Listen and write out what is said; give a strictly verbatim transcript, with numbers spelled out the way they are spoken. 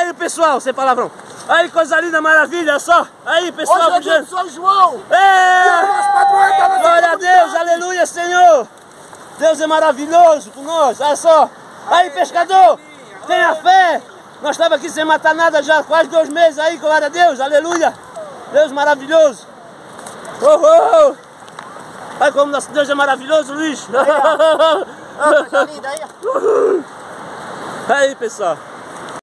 Aí, pessoal, sem palavrão. Aí, coisa linda, maravilha, olha só. Aí, pessoal. Hoje é dia de São João. É! Glória a Deus, aleluia, Senhor. Deus é maravilhoso com nós, olha só. Aí, pescador, tenha fé. Nós estávamos aqui sem matar nada já há quase dois meses aí, glória a Deus, aleluia. Deus maravilhoso. Oh, oh. Olha como nosso Deus é maravilhoso, Luiz. Aí, ó. Ó, coisa linda aí, ó. Aí, pessoal.